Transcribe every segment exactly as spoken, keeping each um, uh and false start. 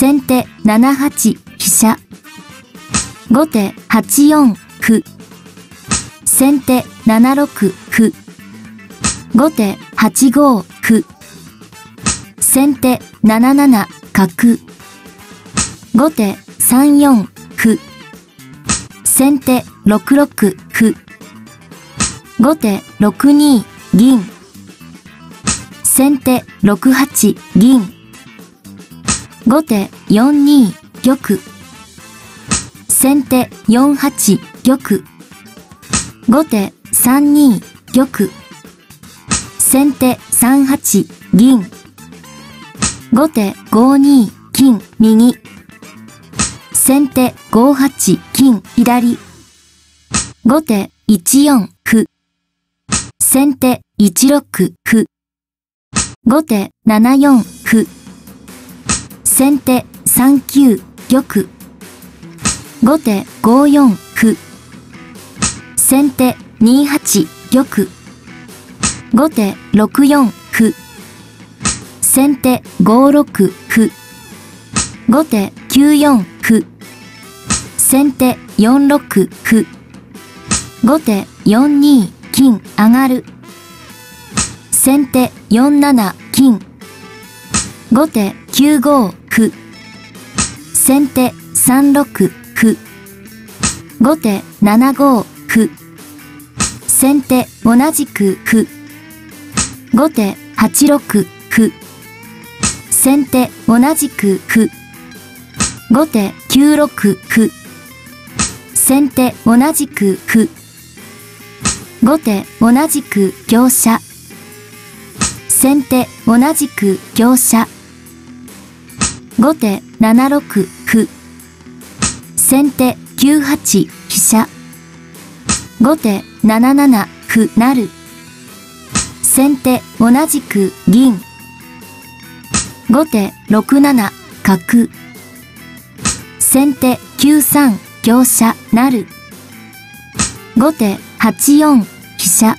先手ななはち飛車。後手はちよん歩。先手ななろく歩。後手はちご歩。先手なななな角。後手さんよん歩。先手ろくろく歩。後手ろくに銀。先手ろくはち銀。後手よんに玉。先手よんはち玉。後手さんに玉。先手さんはち銀。後手ごに金右。先手ごはち金左。後手いちよん歩。先手いちろく歩。後手ななよん歩。先手さんきゅう玉。後手ごよん歩。先手にはち玉。後手ろくよん歩。先手ごろく歩。後手きゅうよん歩。先手よんろく歩。後手よんに金上がる。先手よんなな金。後手きゅうご歩。先手さんろく歩。後手ななご歩。先手同じく歩。後手はちろく歩。先手同じく歩。後手きゅうろく歩。先手同じく歩。後手同じく香車。先手同じく香車。後手ななろく歩。先手きゅうはち飛車。後手なななな歩成。先手同じく銀。後手ろくなな角。先手きゅうさん香車成。後手はちよん飛車。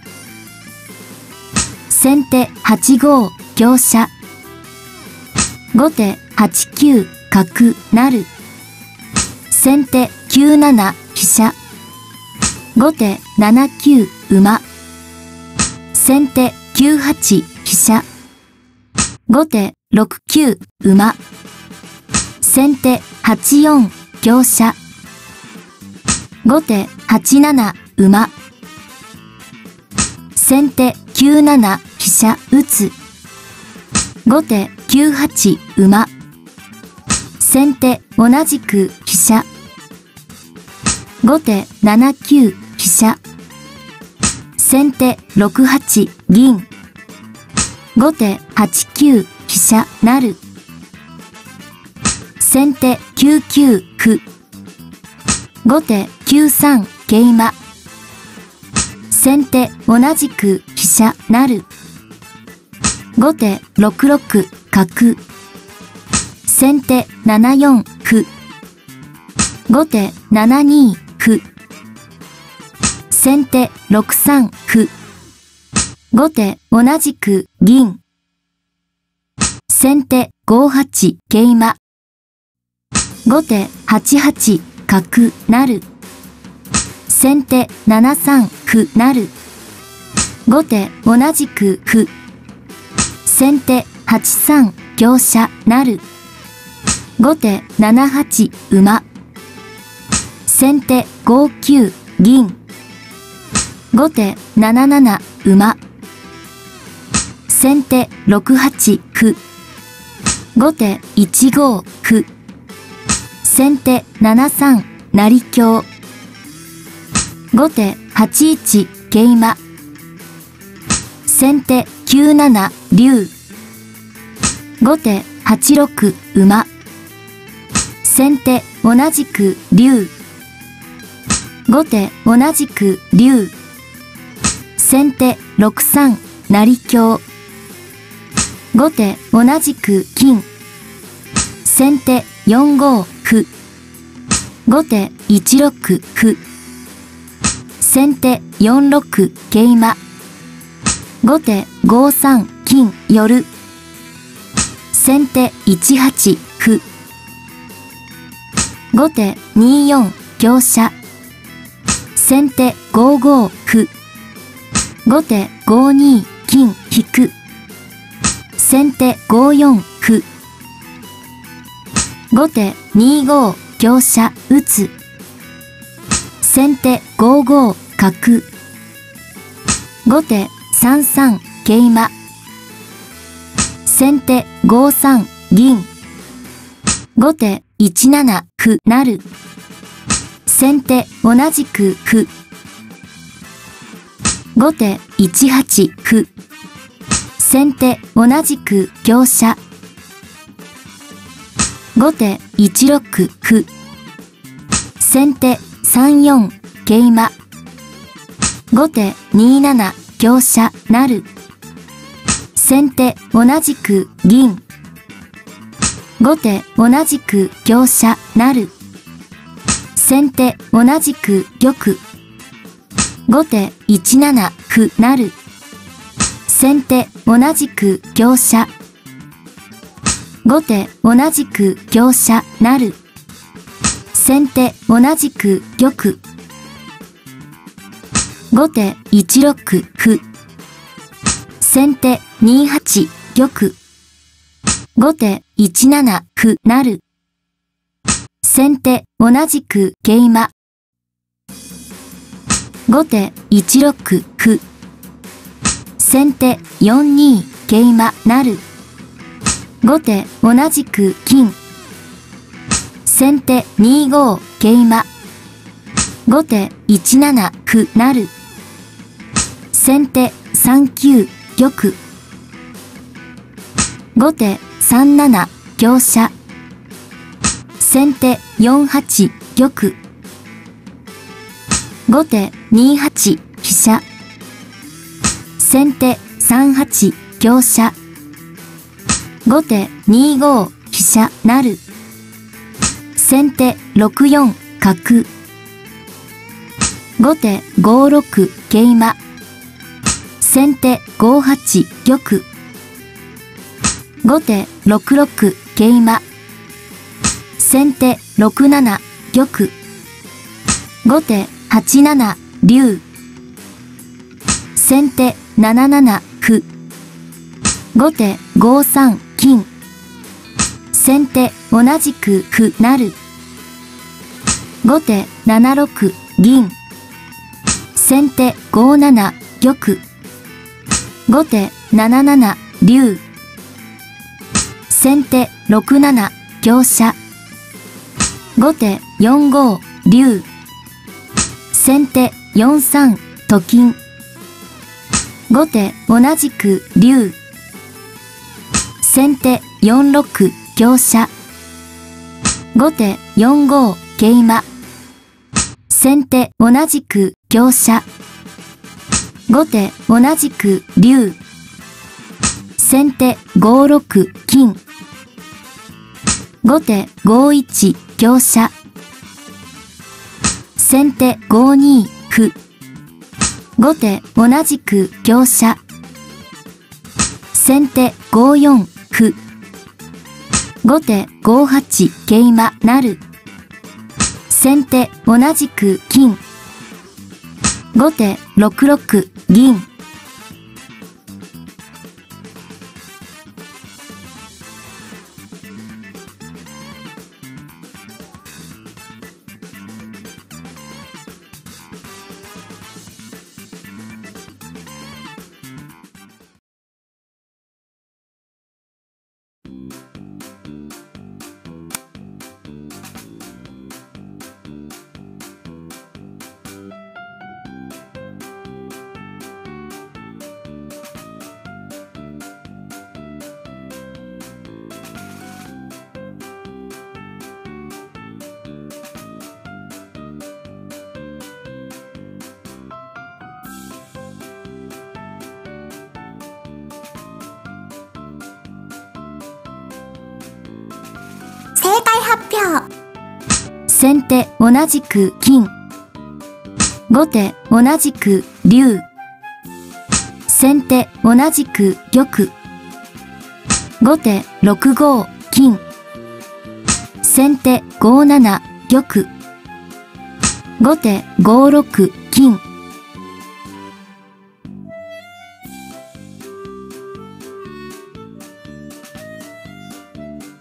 先手はちご香車。後手はちきゅう角成。先手きゅうなな飛車。後手ななきゅう馬。先手きゅうはち飛車。後手ろくきゅう馬。先手はちよん香車。後手はちなな馬。先手きゅうなな飛車打つ。後手きゅうはち馬。先手同じく飛車。後手ななきゅう飛車。先手ろくはち銀。後手はちきゅう飛車成。先手きゅうきゅう歩。後手きゅうさん桂馬。先手同じく飛車成。後手ろくろく角。先手ななよん歩。後手ななに歩。先手ろくさん歩。後手同じく銀。先手ごはち桂馬。後手はちはち角成。先手ななさん歩成。後手同じく歩。先手はちさん香車成。後手ななはち馬。先手ごきゅう銀。後手なななな馬。先手ろくはち歩。後手いちご歩。先手ななさん成香。後手はちいち桂馬。先手きゅうなな竜。後手はちろく馬。先手同じく竜。後手同じく竜。先手ろくさん成香。後手同じく金。先手よんご歩。後手いちろく歩。先手よんろく桂馬。後手ごさん金寄る。先手いちはち歩。 後手によん香車。先手ご五歩。後手ご二金引く。先手ご四歩。後手に五香車打つ。先手ご五角。後手さん三桂馬。先手ご三銀。後手いち七歩成。先手同じく歩。後手いち八歩。先手同じく香車。後手いち六歩。先手さん四桂馬。後手に七香車成。先手同じく銀。後手同じく香車成。先手同じく玉。後手いち七歩成。先手同じく香車。後手同じく香車成。先手同じく玉。後手いち六歩。先手に八玉。後手いち七歩成。先手同じく桂馬。後手いち六歩。先手よん二桂馬成。後手同じく金。先手に五桂馬。後手いち七歩成。先手さん九玉。後手さん七香車。先手よん八玉。後手に八飛車。先手さん八香車。後手に五飛車成。先手ろく四角。後手ご六桂馬。先手ご八玉。後手ろく六桂馬。先手ろく七玉。後手はち七竜。先手なな七歩。後手ご三金。先手同じく歩成。後手なな六銀。先手ご七玉。後手なな七竜。先手ろく七香車。後手よん五竜。先手よん三と金。後手同じく竜。先手よん六香車。後手よん五桂馬。先手同じく香車。後手同じく竜。先手ご六金。後手ご一香車。先手ご二歩。後手同じく香車。先手ご四歩。後手ご八桂馬成。先手同じく金。後手ろく六銀。 正解発表。 先手同じく金。後手同じく竜。先手同じく玉。後手ろく五金。先手ご七玉。後手ごろく金。